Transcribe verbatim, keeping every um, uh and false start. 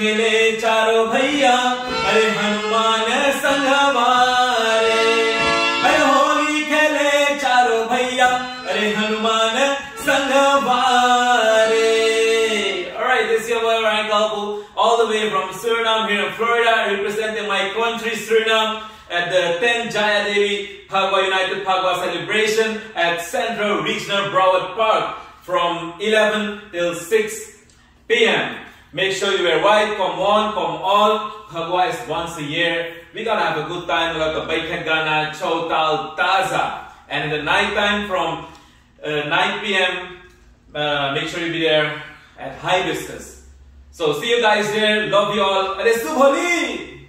खेले चारों भैया, अरे हनुमान संग हमारे। अरे होली खेले चारों भैया, अरे हनुमान संग हमारे। Alright, this is your boy Rayen Kalpoe, all the way from Suriname here in Florida, representing my country Suriname at the tenth Jayadevi Phagwa United Phagwa celebration at Central Regional Broward Park from eleven till six p m Make sure you wear white, come one, come all. Phagwa is once a year. We're gonna have a good time. We got the Baithak Gana Chautal Taza. And in the night time from uh, nine p m uh, make sure you be there at Hibiscus. So see you guys there. Love you all. Holi!